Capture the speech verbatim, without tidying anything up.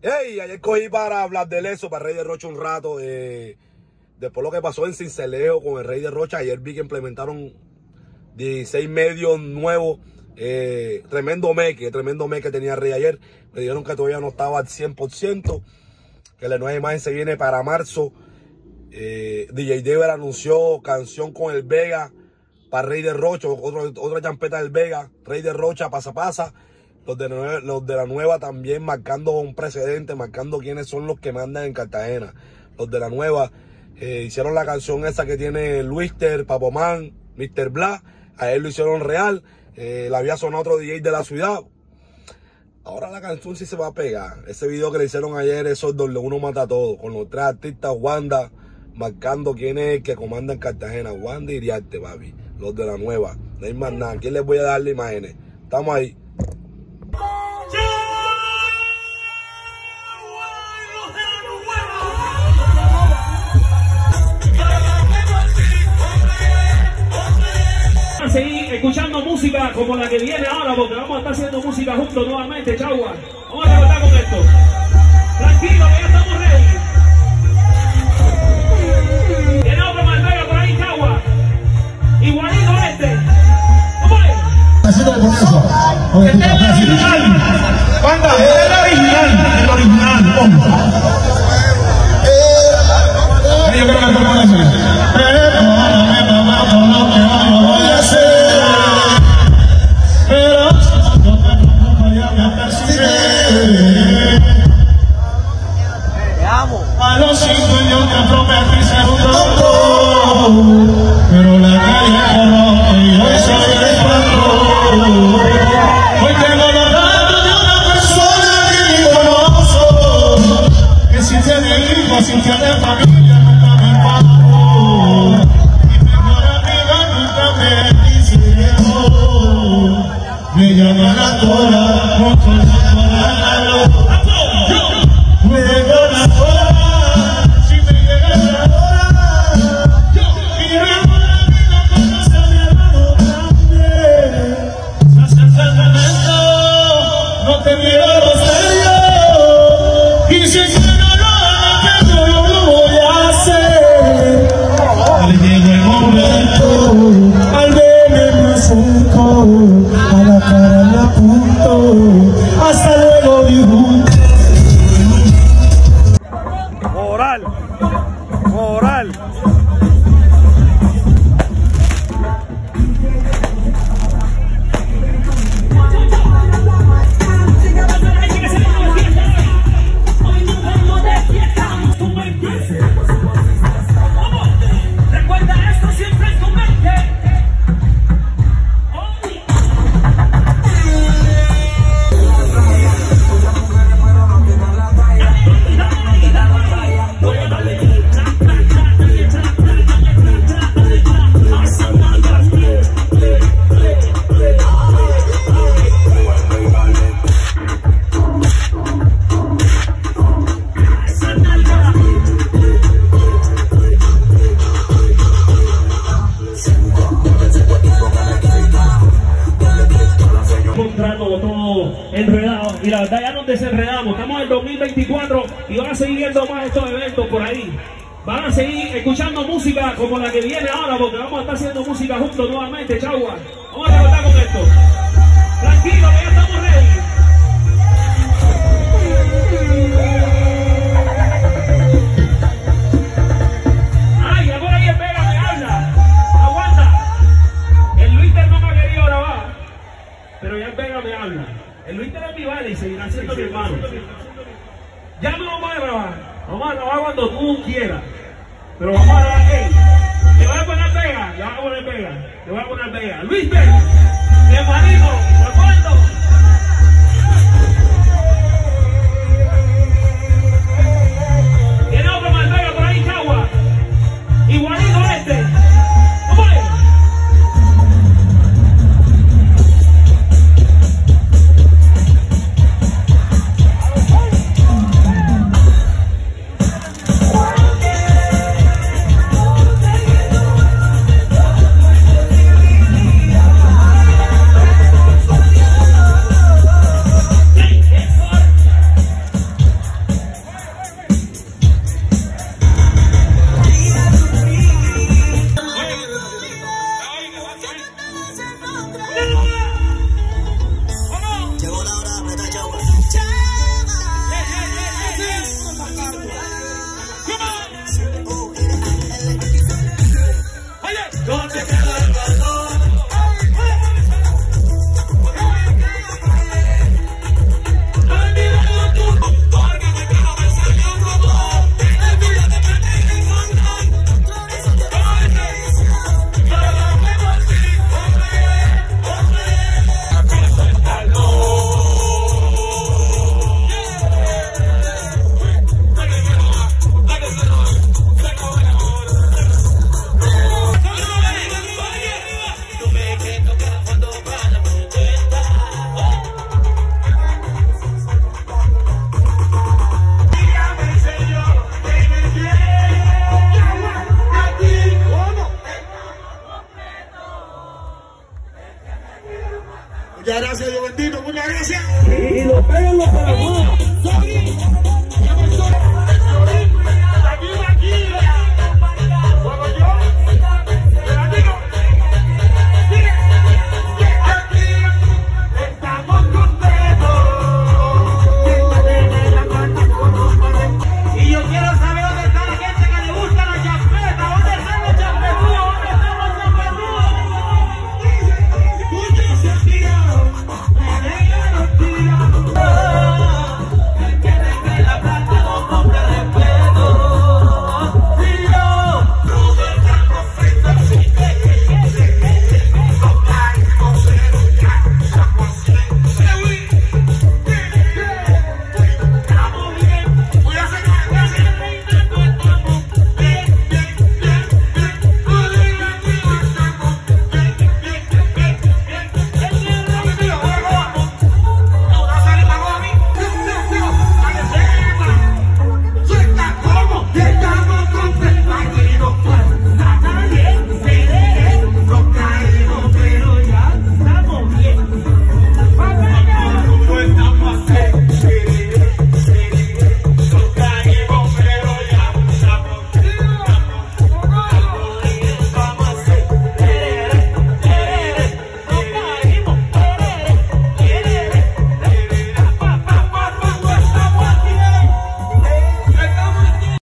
Hey, ayer cogí para hablar de eso, para Rey de Rocha un rato. Eh, después lo que pasó en Cincelejo con el Rey de Rocha. Ayer vi que implementaron dieciséis medios nuevos. Eh, tremendo meque, tremendo meque tenía Rey ayer. Me dijeron que todavía no estaba al cien por ciento. Que la nueva imagen se viene para marzo. Eh, D J Dever anunció canción con el Vega para Rey de Rocha. Otro, otra champeta del Vega. Rey de Rocha, pasa, pasa. Los de, los de la nueva también marcando un precedente, marcando quiénes son los que mandan en Cartagena. Los de la nueva eh, hicieron la canción esa que tiene Luister, Papoman, mister Bla. A él lo hicieron real. Eh, la había sonado otro D J de la ciudad. Ahora la canción sí se va a pegar. Ese video que le hicieron ayer, eso es donde uno mata todo. Con los tres artistas, Wanda, marcando quién es el que comanda en Cartagena. Wanda y Iriarte, papi. Los de la nueva. No hay más nada. ¿Quién les voy a dar las imágenes? Estamos ahí. Seguir escuchando música como la que viene ahora, porque vamos a estar haciendo música juntos nuevamente, Chagua. Vamos a rebotar con esto. Tranquilo, que ya estamos ready. Tiene otro Malvega por ahí, Chagua. Igualito este. ¿Cómo es? Así lo con eso. Este es el original. Cuando es el original, el original, hombre. Yo creo que no con eso. A los cinco yo te prometí ser un doctor, pero la calle corrompe y hoy soy el patrón. Hoy tengo los datos de una persona que ni conozco, que si tiene hijos, si tiene familia, nunca me pagó. Mi mejor amiga nunca me dice viejo, me llama la cola, mucho la cola, me llama la cola. Moral, moral. Recuerda esto siempre en tu mente. Contrato todo enredado y la verdad ya nos desenredamos. Estamos en el dos mil veinticuatro y van a seguir viendo más estos eventos por ahí. Van a seguir escuchando música como la que viene ahora, porque vamos a estar haciendo música juntos nuevamente, Chagua. Vamos a rebotar con esto. Tranquilo, que ya estamos ready. Ay, ahora ahí el Vega me habla. Aguanta. El Luister no me ha querido grabar, pero ya el Vega me habla. El Luister es mi vale y seguirá siendo mi hermano. Ya no vamos a grabar. Vamos a grabar cuando tú quieras. Pero vamos a grabar. Hey, le voy a poner Vega. Le voy a poner Vega. Le voy a poner Vega. Luister, hermanito.